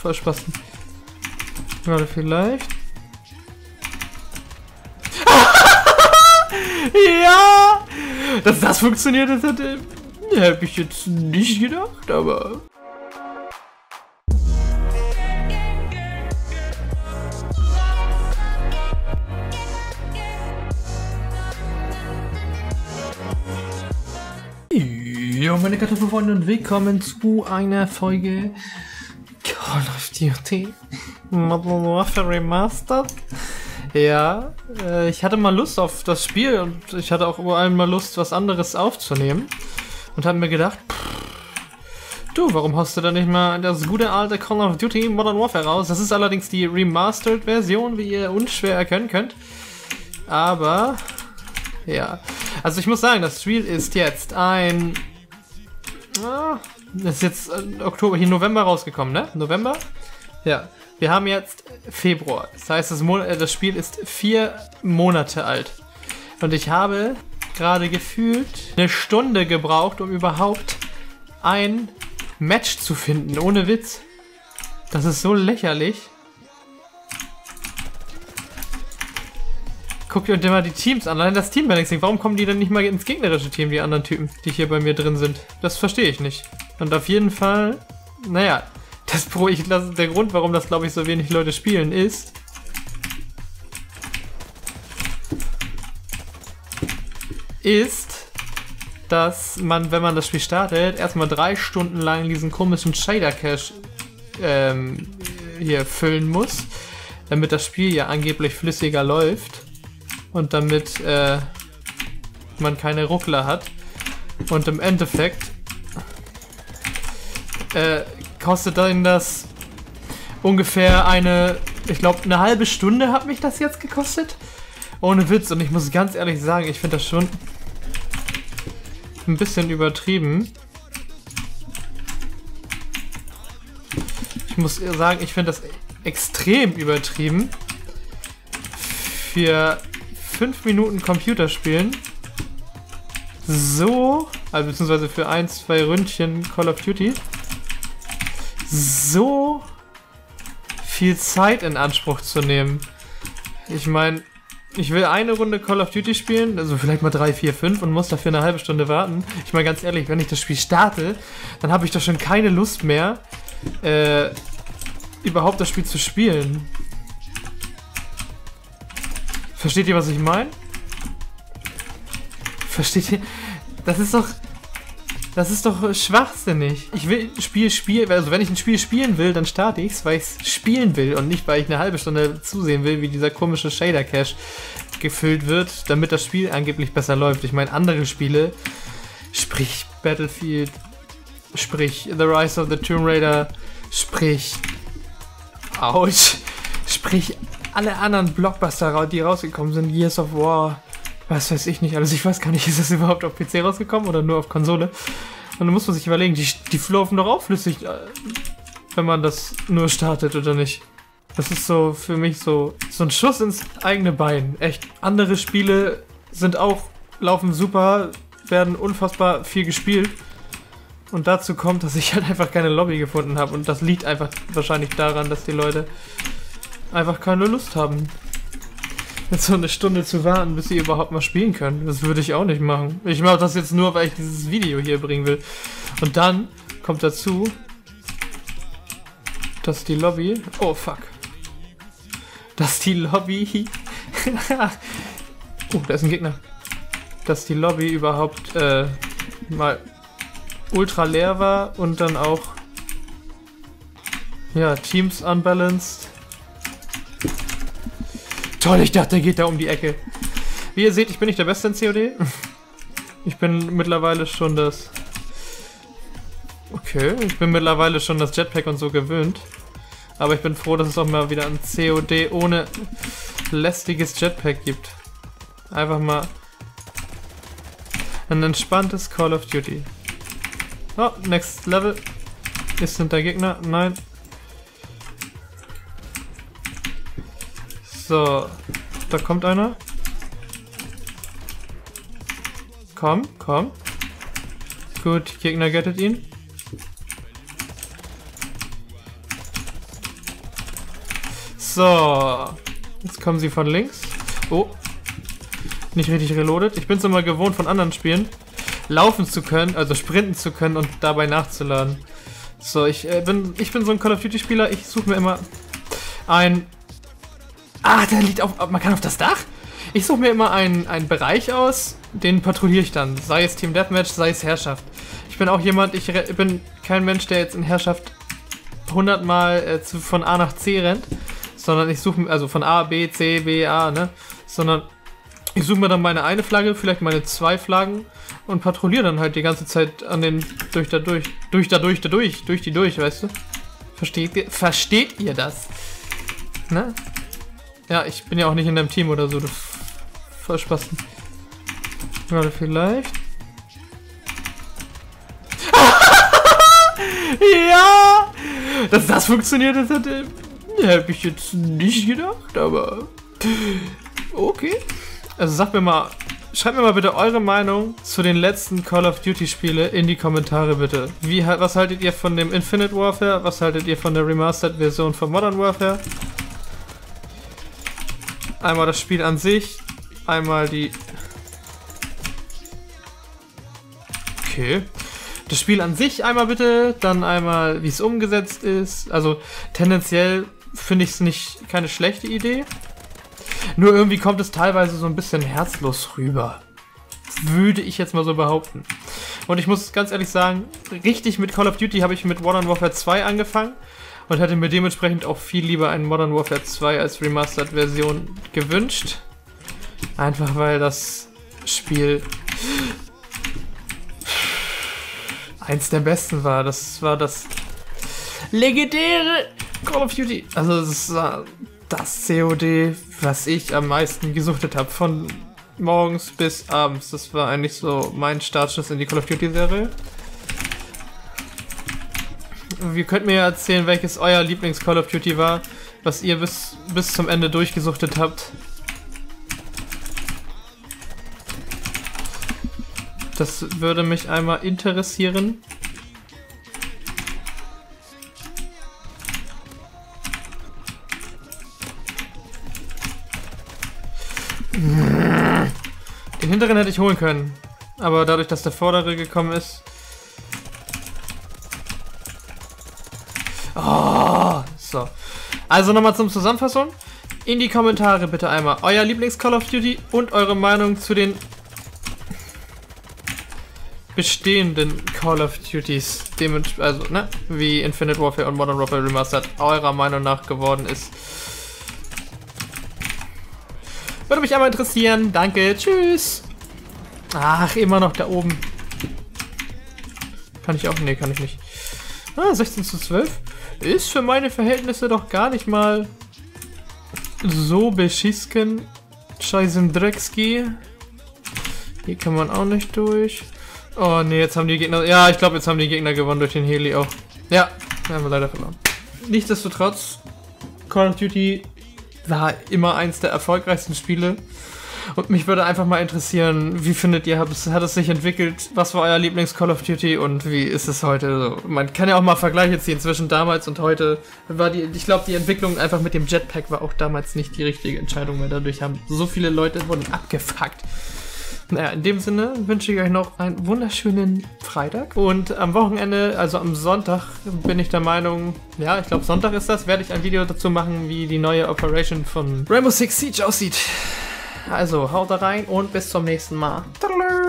Voll Spaß. Gerade vielleicht. Ja! Dass das funktioniert, das hätte ich jetzt nicht gedacht, aber... Jo, meine Kartoffelfreunde, und willkommen zu einer Folge Call of Duty Modern Warfare Remastered. Ja, ich hatte mal Lust auf das Spiel und ich hatte auch überall mal Lust, was anderes aufzunehmen. Und habe mir gedacht, du, warum haust du da nicht mal das gute alte Call of Duty Modern Warfare raus? Das ist allerdings die Remastered-Version, wie ihr unschwer erkennen könnt. Aber, ja. Also ich muss sagen, das Spiel ist jetzt das ist jetzt November rausgekommen, ne? November? Ja. Wir haben jetzt Februar. Das heißt, das Spiel ist 4 Monate alt. Und ich habe gerade gefühlt eine Stunde gebraucht, um überhaupt ein Match zu finden. Ohne Witz. Das ist so lächerlich. Guckt euch mal die Teams an. Allein das Teambalancing. Warum kommen die denn nicht mal ins gegnerische Team, die anderen Typen, die hier bei mir drin sind? Das verstehe ich nicht. Und auf jeden Fall, naja, der Grund, warum das, glaube ich, so wenig Leute spielen, ist, dass man, wenn man das Spiel startet, erstmal 3 Stunden lang diesen komischen Shader-Cache hier füllen muss, damit das Spiel ja angeblich flüssiger läuft und damit man keine Ruckler hat. Und im Endeffekt kostet dann das ungefähr ich glaube, eine halbe Stunde hat mich das jetzt gekostet. Ohne Witz. Und ich muss ganz ehrlich sagen, ich finde das schon ein bisschen übertrieben. Ich muss sagen, ich finde das extrem übertrieben. Für 5 Minuten Computerspielen so, also beziehungsweise für 1-2 Ründchen Call of Duty, so viel Zeit in Anspruch zu nehmen. Ich meine, ich will eine Runde Call of Duty spielen, also vielleicht mal 3, 4, 5 und muss dafür eine halbe Stunde warten. Ich meine, ganz ehrlich, wenn ich das Spiel starte, dann habe ich doch schon keine Lust mehr, überhaupt das Spiel zu spielen. Versteht ihr, was ich meine? Versteht ihr? Das ist doch schwachsinnig. Ich will ein Spiel spielen, also wenn ich ein Spiel spielen will, dann starte ich es, weil ich es spielen will und nicht, weil ich eine halbe Stunde zusehen will, wie dieser komische Shader-Cache gefüllt wird, damit das Spiel angeblich besser läuft. Ich meine, andere Spiele, sprich Battlefield, sprich The Rise of the Tomb Raider, sprich alle anderen Blockbuster, die rausgekommen sind, Gears of War, was weiß ich nicht alles. Ich weiß gar nicht, ist das überhaupt auf PC rausgekommen oder nur auf Konsole? Und dann muss man sich überlegen, die laufen doch auch flüssig, wenn man das nur startet oder nicht. Das ist so für mich so ein Schuss ins eigene Bein. Echt, andere Spiele laufen super, werden unfassbar viel gespielt. Und dazu kommt, dass ich halt einfach keine Lobby gefunden habe. Und das liegt einfach wahrscheinlich daran, dass die Leute einfach keine Lust haben, jetzt so eine Stunde zu warten, bis sie überhaupt mal spielen können. Das würde ich auch nicht machen. Ich mache das jetzt nur, weil ich dieses Video hier bringen will. Und dann kommt dazu, dass die Lobby... Oh, fuck. Dass die Lobby... oh, da ist ein Gegner. Dass die Lobby überhaupt mal ultra leer war und dann auch... Ja, Teams unbalanced. Toll, ich dachte, der geht da um die Ecke. Wie ihr seht, ich bin nicht der Beste in COD. Ich bin mittlerweile schon das... Okay, ich bin mittlerweile schon das Jetpack und so gewöhnt. Aber ich bin froh, dass es auch mal wieder ein COD ohne lästiges Jetpack gibt. Einfach mal ein entspanntes Call of Duty. Oh, next level. Ist hinter Gegner? Nein. So, da kommt einer. Komm, komm. Gut, Gegner gettet ihn. So. Jetzt kommen sie von links. Oh. Nicht richtig reloaded. Ich bin es immer gewohnt von anderen Spielen, laufen zu können, also sprinten zu können und dabei nachzuladen. So, ich bin so ein Call of Duty Spieler. Ich suche mir immer ein... Ah, der liegt auf... Man kann auf das Dach? Ich suche mir immer einen Bereich aus, den patrouilliere ich dann. Sei es Team Deathmatch, sei es Herrschaft. Ich bin auch jemand, ich bin kein Mensch, der jetzt in Herrschaft 100 Mal von A nach C rennt, sondern ich suche, also von A, B, C, B, A, ne? Sondern ich suche mir dann meine eine Flagge, vielleicht meine 2 Flaggen und patrouilliere dann halt die ganze Zeit an den durch die durch, weißt du? Versteht ihr das? Ne? Ja, ich bin ja auch nicht in deinem Team oder so, du Vollspasten. Gerade vielleicht. Ja! Dass das funktioniert, das hätte ich jetzt nicht gedacht, aber okay. Also sagt mir mal, schreibt mir mal bitte eure Meinung zu den letzten Call of Duty Spiele in die Kommentare bitte. Was haltet ihr von dem Infinite Warfare? Was haltet ihr von der Remastered Version von Modern Warfare? Einmal das Spiel an sich, einmal die... Okay. Das Spiel an sich einmal bitte, dann einmal wie es umgesetzt ist. Also tendenziell finde ich es keine schlechte Idee. Nur irgendwie kommt es teilweise so ein bisschen herzlos rüber. Würde ich jetzt mal so behaupten. Und ich muss ganz ehrlich sagen, richtig mit Call of Duty habe ich mit Modern Warfare 2 angefangen und hätte mir dementsprechend auch viel lieber einen Modern Warfare 2 als Remastered-Version gewünscht. Einfach weil das Spiel eins der besten war. Das war das legendäre Call of Duty. Also das war das COD, was ich am meisten gesuchtet habe. Von morgens bis abends. Das war eigentlich so mein Startschuss in die Call of Duty Serie. Ihr könnt mir ja erzählen, welches euer Lieblings-Call of Duty war, was ihr bis zum Ende durchgesuchtet habt. Das würde mich einmal interessieren. Den hinteren hätte ich holen können, aber dadurch, dass der vordere gekommen ist... Oh, so. Also nochmal zum Zusammenfassung. In die Kommentare bitte einmal euer Lieblings-Call of Duty und eure Meinung zu den bestehenden Call of Duties, also ne, wie Infinite Warfare und Modern Warfare Remastered eurer Meinung nach geworden ist. Würde mich einmal interessieren. Danke, tschüss. Ach, immer noch da oben. Kann ich auch? Nee, kann ich nicht. Ah, 16:12. Ist für meine Verhältnisse doch gar nicht mal so beschisken. Scheißendreckski. Hier kann man auch nicht durch. Oh ne, jetzt haben die Gegner... Ja, ich glaube, jetzt haben die Gegner gewonnen durch den Heli auch. Ja, haben wir leider verloren. Nichtsdestotrotz, Call of Duty war immer eins der erfolgreichsten Spiele. Und mich würde einfach mal interessieren, wie findet ihr, hat es sich entwickelt? Was war euer Lieblings-Call of Duty und wie ist es heute? So, man kann ja auch mal Vergleiche ziehen zwischen damals und heute. Ich glaube, die Entwicklung einfach mit dem Jetpack war auch damals nicht die richtige Entscheidung, weil dadurch haben so viele Leute wurden abgefuckt. Naja, in dem Sinne wünsche ich euch noch einen wunderschönen Freitag. Und am Wochenende, also am Sonntag, bin ich der Meinung, ja, ich glaube Sonntag ist das, werde ich ein Video dazu machen, wie die neue Operation von Rainbow Six Siege aussieht. Also, haut da rein und bis zum nächsten Mal. Tadalö!